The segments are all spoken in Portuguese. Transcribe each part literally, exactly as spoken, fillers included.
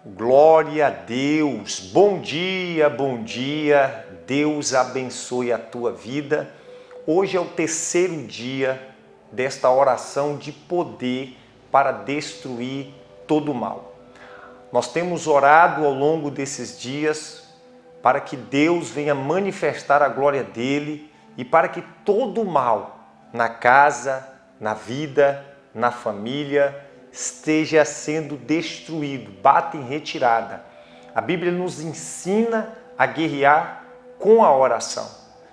Glória a Deus, bom dia, bom dia, Deus abençoe a tua vida. Hoje é o terceiro dia desta oração de poder para destruir todo o mal. Nós temos orado ao longo desses dias para que Deus venha manifestar a glória dele e para que todo o mal na casa, na vida, na família, esteja sendo destruído, bata em retirada. A Bíblia nos ensina a guerrear com a oração.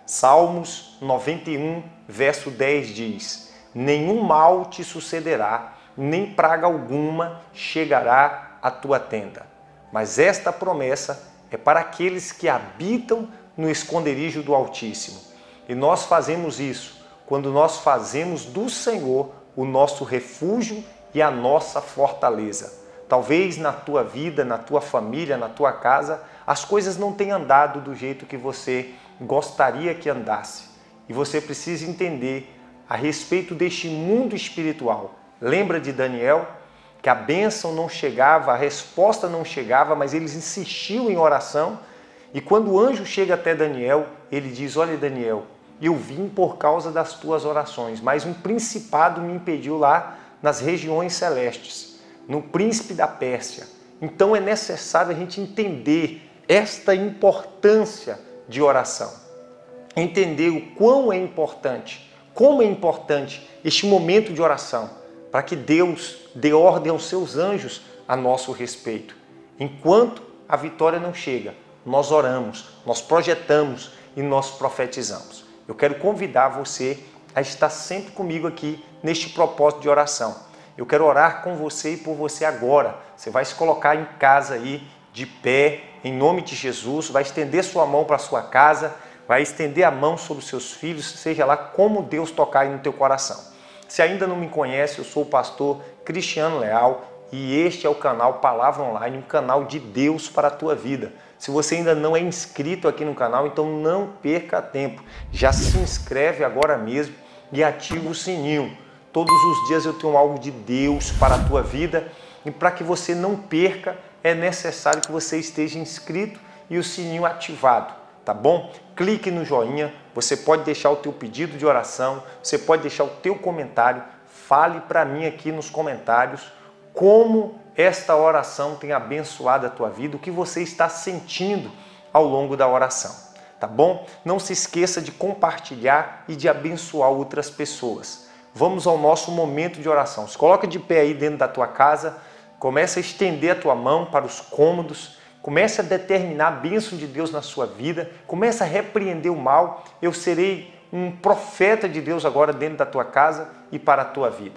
Salmos noventa e um, verso dez diz: nenhum mal te sucederá, nem praga alguma chegará à tua tenda. Mas esta promessa é para aqueles que habitam no esconderijo do Altíssimo. E nós fazemos isso quando nós fazemos do Senhor o nosso refúgio e a nossa fortaleza. Talvez na tua vida, na tua família, na tua casa, as coisas não tenham andado do jeito que você gostaria que andasse. E você precisa entender a respeito deste mundo espiritual. Lembra de Daniel? Que a bênção não chegava, a resposta não chegava, mas eles insistiam em oração. E quando o anjo chega até Daniel, ele diz: olha, Daniel, eu vim por causa das tuas orações, mas um principado me impediu lá nas regiões celestes, no príncipe da Pérsia. Então é necessário a gente entender esta importância de oração. Entender o quão é importante, como é importante este momento de oração, para que Deus dê ordem aos seus anjos a nosso respeito. Enquanto a vitória não chega, nós oramos, nós projetamos e nós profetizamos. Eu quero convidar você a estar sempre comigo aqui neste propósito de oração. Eu quero orar com você e por você agora. Você vai se colocar em casa aí, de pé, em nome de Jesus, vai estender sua mão para a sua casa, vai estender a mão sobre os seus filhos, seja lá como Deus tocar aí no teu coração. Se ainda não me conhece, eu sou o pastor Cristiano Leal e este é o canal Palavra Online, um canal de Deus para a tua vida. Se você ainda não é inscrito aqui no canal, então não perca tempo. Já se inscreve agora mesmo e ativa o sininho. Todos os dias eu tenho algo de Deus para a tua vida e para que você não perca, é necessário que você esteja inscrito e o sininho ativado, tá bom? Clique no joinha, você pode deixar o teu pedido de oração, você pode deixar o teu comentário, fale para mim aqui nos comentários como esta oração tem abençoado a tua vida, o que você está sentindo ao longo da oração, tá bom? Não se esqueça de compartilhar e de abençoar outras pessoas. Vamos ao nosso momento de oração. Se coloca de pé aí dentro da tua casa, comece a estender a tua mão para os cômodos, comece a determinar a bênção de Deus na sua vida, comece a repreender o mal. Eu serei um profeta de Deus agora dentro da tua casa e para a tua vida.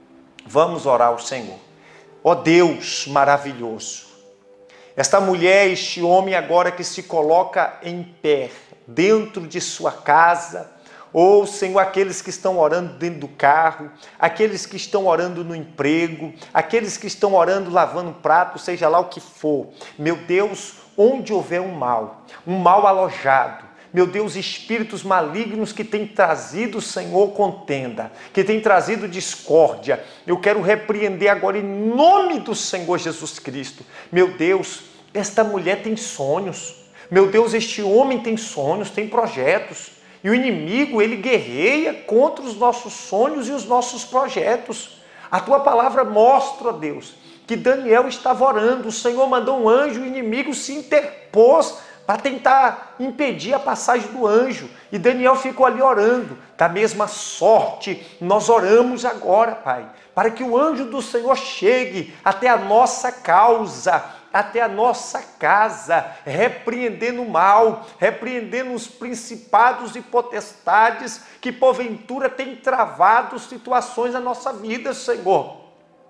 Vamos orar ao Senhor. Ó Deus maravilhoso, esta mulher, este homem agora que se coloca em pé dentro de sua casa, ou, Senhor, aqueles que estão orando dentro do carro, aqueles que estão orando no emprego, aqueles que estão orando lavando prato, seja lá o que for. Meu Deus, onde houver um mal, um mal alojado, meu Deus, espíritos malignos que têm trazido, Senhor, contenda, que têm trazido discórdia, eu quero repreender agora em nome do Senhor Jesus Cristo. Meu Deus, esta mulher tem sonhos, meu Deus, este homem tem sonhos, tem projetos, e o inimigo, ele guerreia contra os nossos sonhos e os nossos projetos. A tua palavra mostra, ó Deus, que Daniel estava orando, o Senhor mandou um anjo, o inimigo se interpôs para tentar impedir a passagem do anjo. E Daniel ficou ali orando. Da mesma sorte, nós oramos agora, Pai, para que o anjo do Senhor chegue até a nossa causa, até a nossa casa, repreendendo o mal, repreendendo os principados e potestades que porventura têm travado situações na nossa vida, Senhor.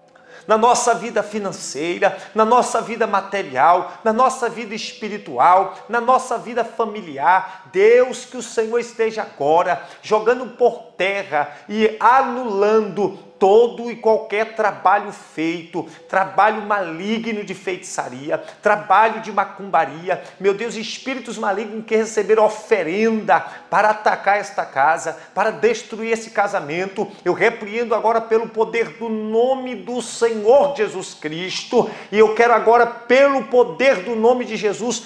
Na nossa vida financeira, na nossa vida material, na nossa vida espiritual, na nossa vida familiar. Deus, que o Senhor esteja agora jogando por terra e anulando todo e qualquer trabalho feito, trabalho maligno de feitiçaria, trabalho de macumbaria, meu Deus, espíritos malignos que receberam oferenda para atacar esta casa, para destruir esse casamento, eu repreendo agora pelo poder do nome do Senhor Jesus Cristo, e eu quero agora, pelo poder do nome de Jesus,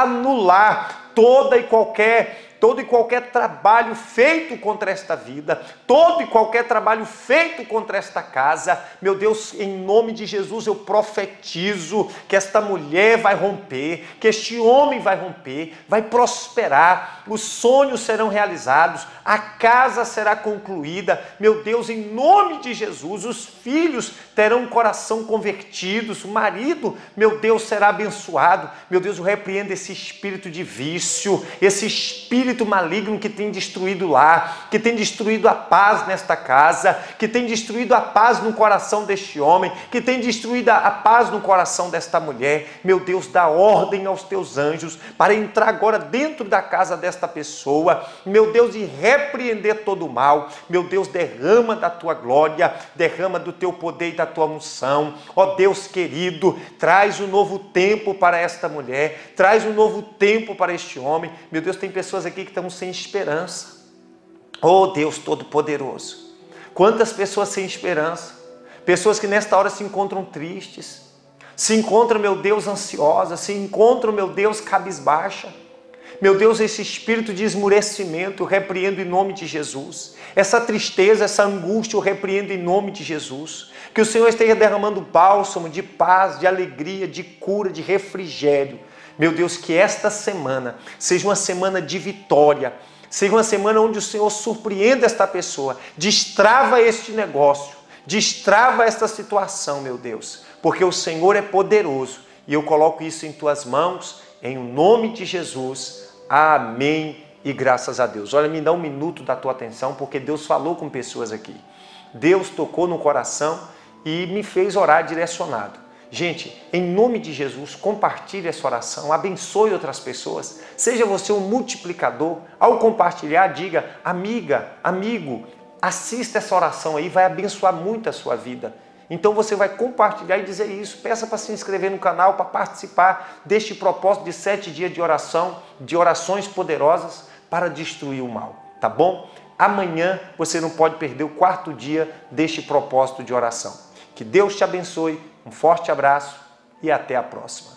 anular toda e qualquer todo e qualquer trabalho feito contra esta vida, todo e qualquer trabalho feito contra esta casa, meu Deus, em nome de Jesus eu profetizo que esta mulher vai romper, que este homem vai romper, vai prosperar, os sonhos serão realizados, a casa será concluída, meu Deus, em nome de Jesus, os filhos terão um coração convertido, o marido, meu Deus, será abençoado, meu Deus, eu repreendo esse espírito de vício, esse espírito maligno que tem destruído lá, que tem destruído a paz nesta casa, que tem destruído a paz no coração deste homem, que tem destruído a paz no coração desta mulher. Meu Deus, dá ordem aos teus anjos para entrar agora dentro da casa desta pessoa, meu Deus, e repreender todo o mal. Meu Deus, derrama da tua glória, derrama do teu poder e da tua unção. Ó Deus querido, traz um novo tempo para esta mulher, traz um novo tempo para este homem. Meu Deus, tem pessoas aqui que estão sem esperança. Oh Deus Todo-Poderoso, quantas pessoas sem esperança, pessoas que nesta hora se encontram tristes, se encontram, meu Deus, ansiosas, se encontram, meu Deus, cabisbaixa. Meu Deus, esse espírito de esmurecimento eu repreendo em nome de Jesus. Essa tristeza, essa angústia eu repreendo em nome de Jesus. Que o Senhor esteja derramando bálsamo de paz, de alegria, de cura, de refrigério. Meu Deus, que esta semana seja uma semana de vitória, seja uma semana onde o Senhor surpreenda esta pessoa, destrava este negócio, destrava esta situação, meu Deus, porque o Senhor é poderoso e eu coloco isso em tuas mãos, em nome de Jesus. Amém e graças a Deus. Olha, me dá um minuto da tua atenção, porque Deus falou com pessoas aqui. Deus tocou no coração e me fez orar direcionado. Gente, em nome de Jesus, compartilhe essa oração, abençoe outras pessoas, seja você um multiplicador. Ao compartilhar, diga, amiga, amigo, assista essa oração aí, vai abençoar muito a sua vida. Então você vai compartilhar e dizer isso, peça para se inscrever no canal, para participar deste propósito de sete dias de oração, de orações poderosas para destruir o mal, tá bom? Amanhã você não pode perder o quarto dia deste propósito de oração. Que Deus te abençoe, um forte abraço e até a próxima.